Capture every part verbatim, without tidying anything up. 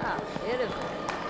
Ah, beautiful.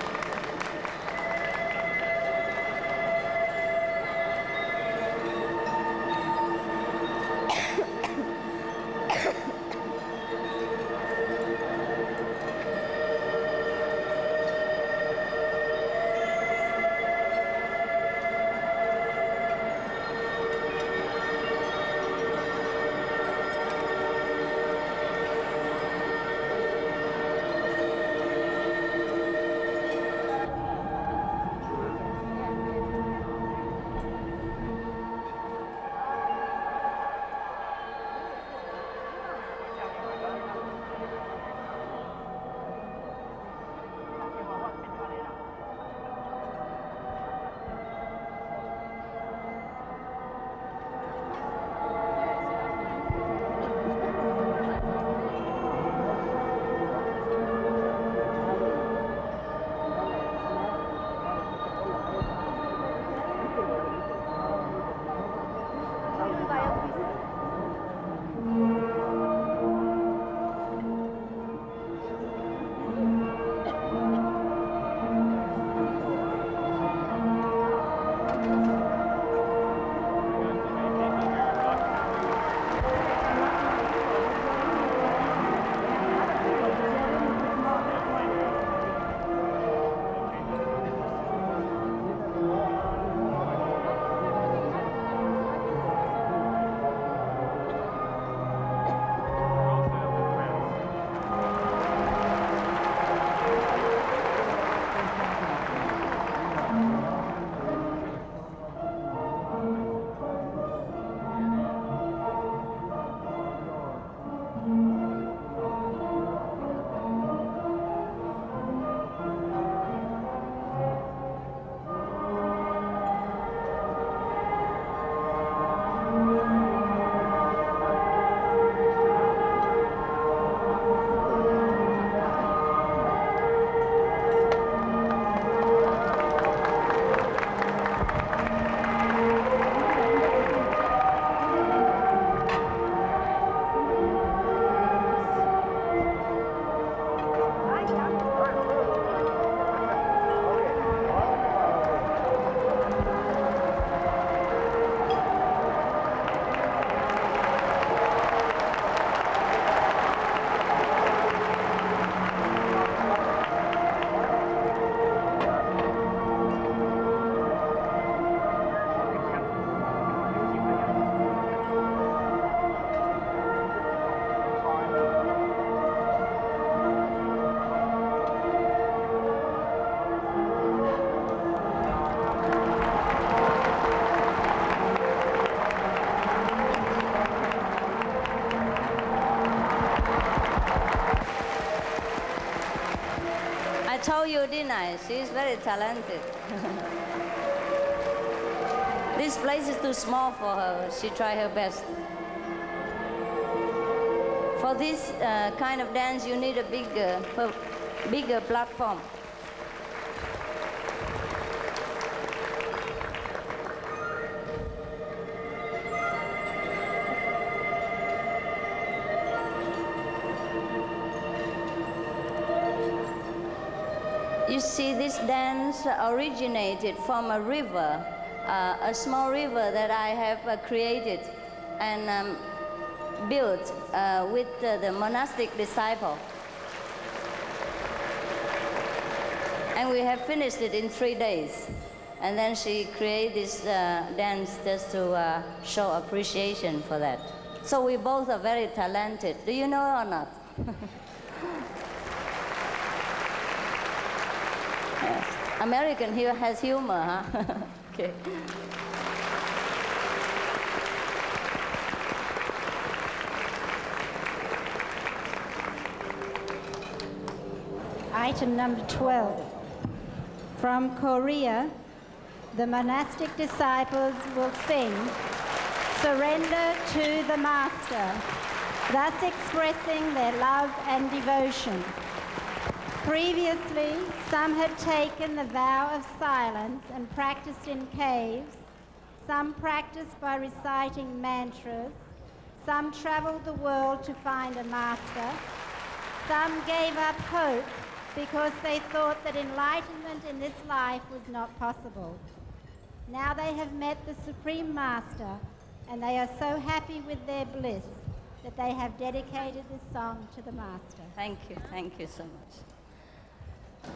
I told you, didn't I? She's very talented. This place is too small for her. She tried her best. For this uh, kind of dance, you need a bigger, bigger platform. You see, this dance originated from a river, uh, a small river that I have uh, created and um, built uh, with uh, the monastic disciple. And we have finished it in three days. And then she created this uh, dance just to uh, show appreciation for that. So we both are very talented. Do you know or not? Yes. American here has humor, huh? Okay. Item number twelve. From Korea, the monastic disciples will sing "Surrender to the Master," thus expressing their love and devotion. Previously, some had taken the vow of silence and practiced in caves. Some practiced by reciting mantras. Some traveled the world to find a master. Some gave up hope because they thought that enlightenment in this life was not possible. Now they have met the Supreme Master, and they are so happy with their bliss that they have dedicated this song to the Master. Thank you, thank you so much.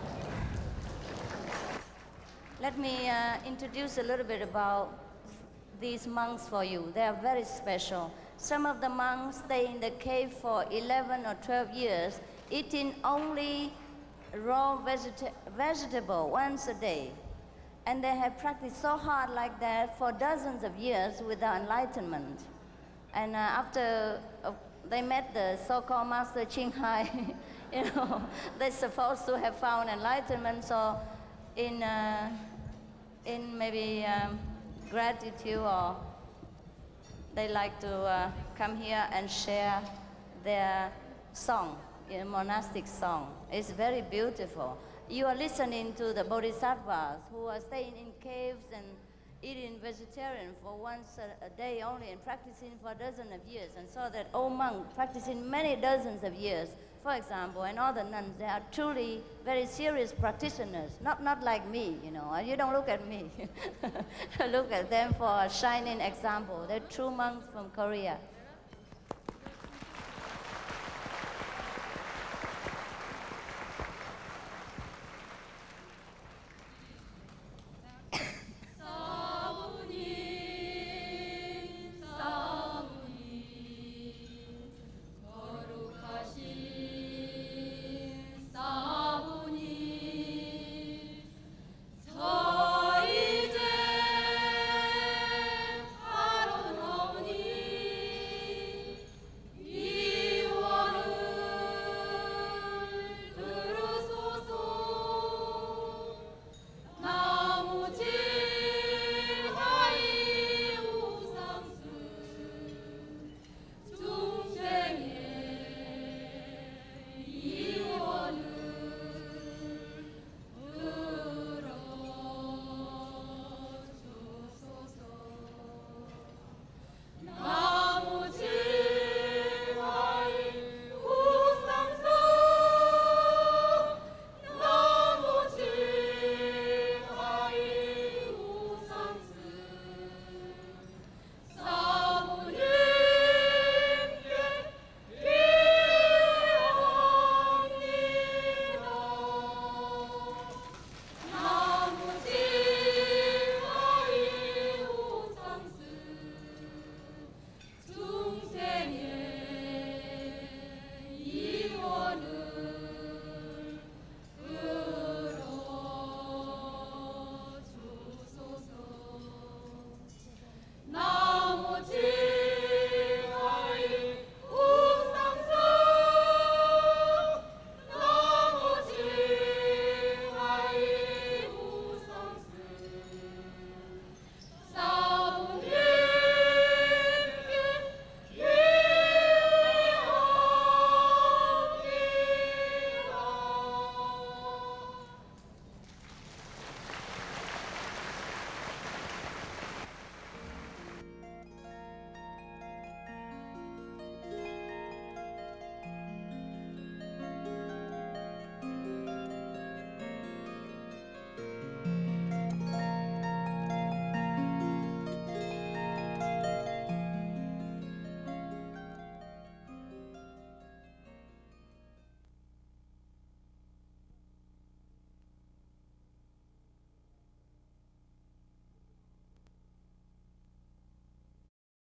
Let me uh, introduce a little bit about these monks for you. They are very special. Some of the monks stay in the cave for eleven or twelve years, eating only raw vegeta vegetable once a day. And they have practiced so hard like that for dozens of years without enlightenment. And uh, after uh, they met the so-called Master Ching Hai, you know, they're supposed to have found enlightenment. So in, uh, in maybe um, gratitude, or they like to uh, come here and share their song, you know, monastic song. It's very beautiful. You are listening to the bodhisattvas who are staying in caves and eating vegetarian for once a, a day only and practicing for a dozen of years. And so that old monk practicing many dozens of years, for example, and all the nuns, they are truly very serious practitioners, not, not like me, you know. You don't look at me. Look at them for a shining example. They're true monks from Korea.